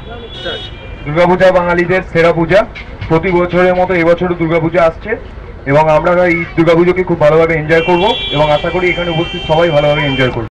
দুর্গাপূজা বাঙালিদের সেরা পূজা। প্রতি বছরের মতো এবছরও দুর্গাপূজা আসছে এবং আমরা এই দুর্গাপুজোকে খুব ভালোভাবে এনজয় করব এবং আশা করি এখানে উপস্থিত সবাই ভালোভাবে এনজয় করবে।